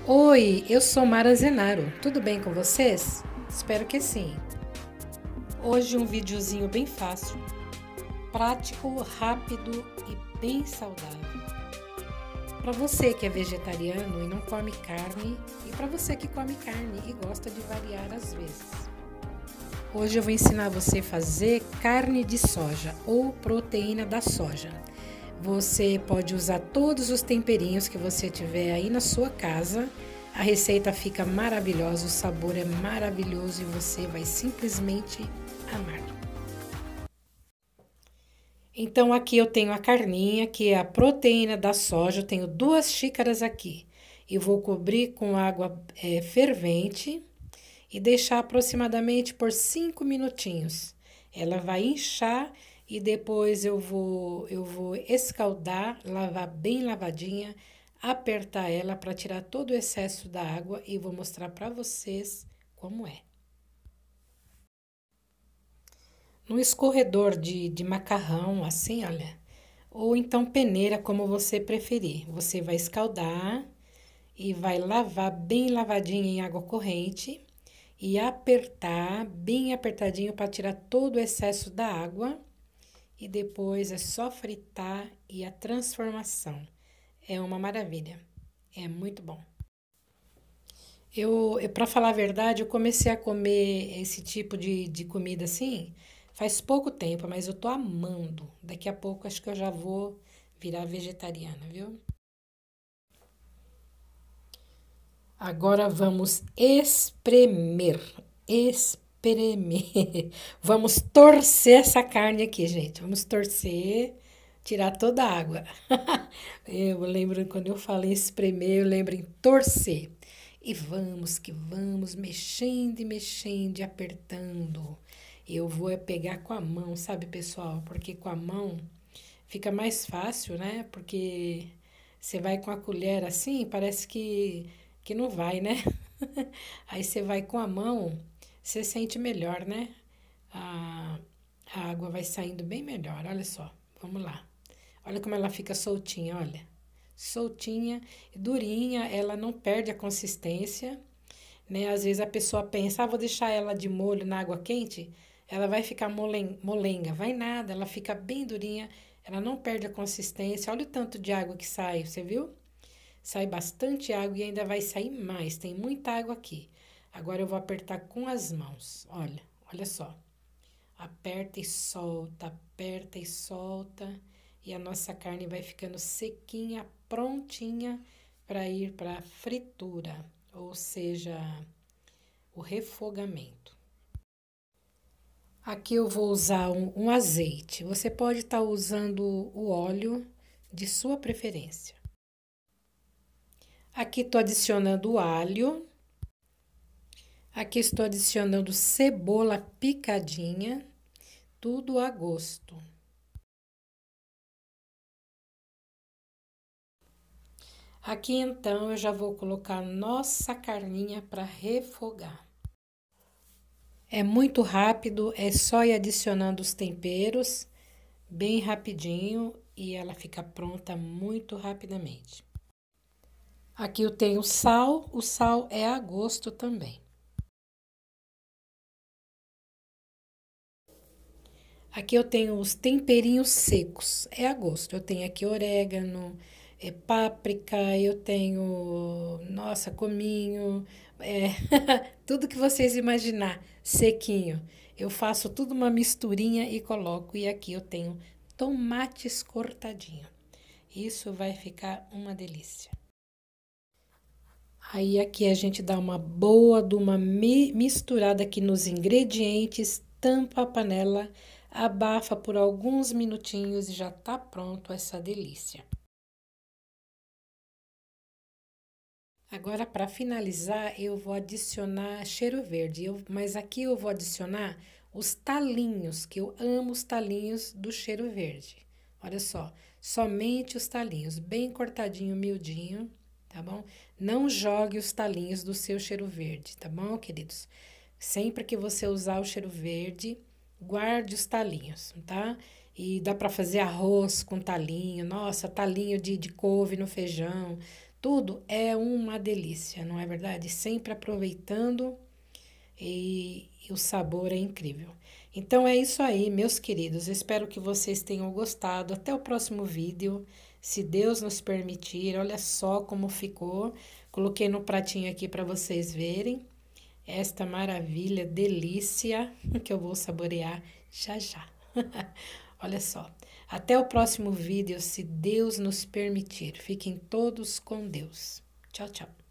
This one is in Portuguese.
Oi, eu sou Mara Zenaro. Tudo bem com vocês? Espero que sim. Hoje um videozinho bem fácil, prático, rápido e bem saudável. Para você que é vegetariano e não come carne, e para você que come carne e gosta de variar às vezes. Hoje eu vou ensinar você a fazer carne de soja ou proteína da soja. Você pode usar todos os temperinhos que você tiver aí na sua casa. A receita fica maravilhosa, o sabor é maravilhoso e você vai simplesmente amar. Então aqui eu tenho a carninha, que é a proteína da soja, eu tenho 2 xícaras aqui. E vou cobrir com água fervente e deixar aproximadamente por 5 minutinhos. Ela vai inchar e depois eu vou escaldar, lavar bem lavadinha, apertar ela para tirar todo o excesso da água e vou mostrar para vocês como é. No escorredor de macarrão, assim, olha, ou então peneira, como você preferir. Você vai escaldar e vai lavar bem lavadinha em água corrente e apertar bem apertadinho para tirar todo o excesso da água. E depois é só fritar e a transformação. É uma maravilha. É muito bom. Para falar a verdade, eu comecei a comer esse tipo de comida assim faz pouco tempo, mas eu tô amando. Daqui a pouco acho que eu já vou virar vegetariana, viu? Agora vamos espremer. Espremer. Vamos torcer essa carne aqui, gente. Vamos torcer, tirar toda a água. Eu lembro quando eu falei espremer, eu lembro em torcer. E vamos que vamos, mexendo e mexendo e apertando. Eu vou pegar com a mão, sabe, pessoal? Porque com a mão fica mais fácil, né? Porque você vai com a colher assim, parece que não vai, né? Aí você vai com a mão, você sente melhor, né? A, a água vai saindo bem melhor, olha só. Vamos lá. Olha como ela fica soltinha, olha. Soltinha, durinha, ela não perde a consistência, né? Às vezes a pessoa pensa, vou deixar ela de molho na água quente, ela vai ficar molenga. Vai nada, ela fica bem durinha, ela não perde a consistência. Olha o tanto de água que sai, você viu? Sai bastante água e ainda vai sair mais. Tem muita água aqui. Agora eu vou apertar com as mãos. Olha, olha só. Aperta e solta, aperta e solta. E a nossa carne vai ficando sequinha, prontinha para ir para a fritura, ou seja, o refogamento. Aqui eu vou usar um azeite. Você pode estar usando o óleo de sua preferência. Aqui estou adicionando o alho. Aqui estou adicionando cebola picadinha, tudo a gosto. Aqui então eu já vou colocar nossa carninha para refogar. É muito rápido, é só ir adicionando os temperos bem rapidinho e ela fica pronta muito rapidamente. Aqui eu tenho sal, o sal é a gosto também. Aqui eu tenho os temperinhos secos, é a gosto. Eu tenho aqui orégano, páprica, eu tenho, nossa, cominho, tudo que vocês imaginar, sequinho. Eu faço tudo uma misturinha e coloco. E aqui eu tenho tomates cortadinho. Isso vai ficar uma delícia. Aí aqui a gente dá uma boa de uma misturada aqui nos ingredientes, tampa a panela, abafa por alguns minutinhos e já tá pronto essa delícia. Agora, para finalizar, eu vou adicionar cheiro verde, mas aqui eu vou adicionar os talinhos, que eu amo os talinhos do cheiro verde. Olha só, somente os talinhos, bem cortadinho, miudinho, tá bom? Não jogue os talinhos do seu cheiro verde, tá bom, queridos? Sempre que você usar o cheiro verde, guarde os talinhos, tá? E dá para fazer arroz com talinho, nossa, talinho de couve no feijão, Tudo é uma delícia, não é verdade? Sempre aproveitando e o sabor é incrível. Então é isso aí, meus queridos. Espero que vocês tenham gostado. Até o próximo vídeo, se Deus nos permitir. Olha só como ficou. Coloquei no pratinho aqui para vocês verem esta maravilha, delícia que eu vou saborear já já. Olha só. Até o próximo vídeo, se Deus nos permitir. Fiquem todos com Deus. Tchau, tchau.